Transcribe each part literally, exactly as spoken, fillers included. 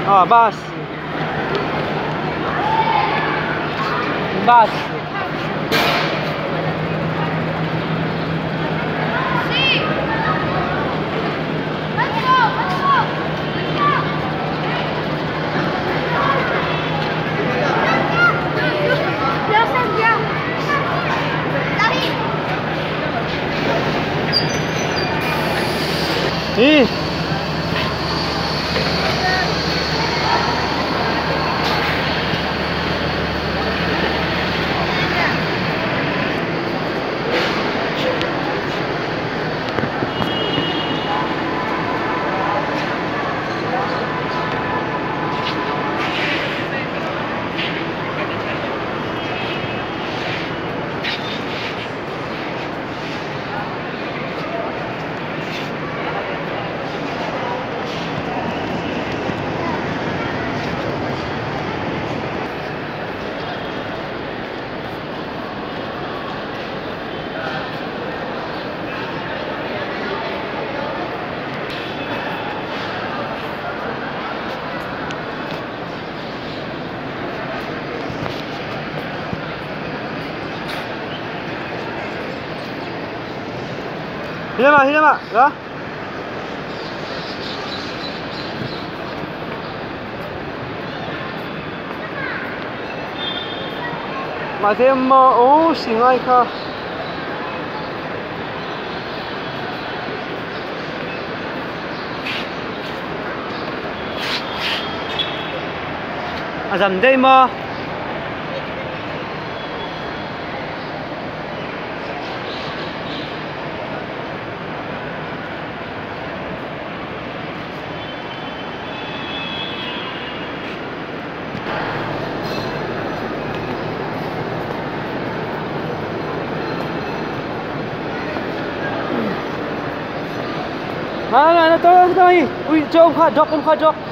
Ah, base. Base. Ih. Sini mak, sini mak, ya. Mak saya mau, oh singai kah? Azam day mo. Mana nak tahu kita ni? Ui, jom kah, jok, jom kah, jok.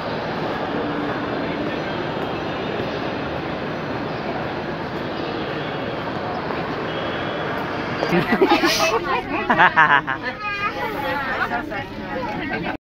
Hahaha.